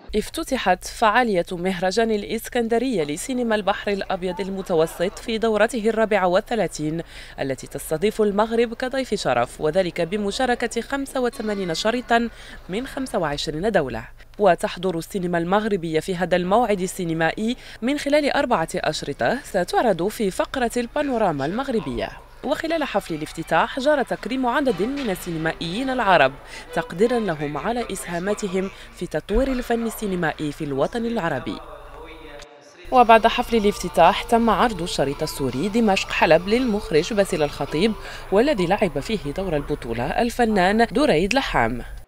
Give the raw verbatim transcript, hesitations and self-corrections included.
افتتحت فعالية مهرجان الإسكندرية لسينما البحر الأبيض المتوسط في دورته الرابعة والثلاثين التي تستضيف المغرب كضيف شرف، وذلك بمشاركة خمسة وثمانين شريطا من خمسة وعشرين دولة. وتحضر السينما المغربية في هذا الموعد السينمائي من خلال أربعة أشرطة ستعرض في فقرة البانوراما المغربية. وخلال حفل الافتتاح جرى تكريم عدد من السينمائيين العرب تقديرا لهم على إسهاماتهم في تطوير الفن السينمائي في الوطن العربي. وبعد حفل الافتتاح تم عرض الشريط السوري دمشق حلب للمخرج باسل الخطيب، والذي لعب فيه دور البطولة الفنان دريد لحام.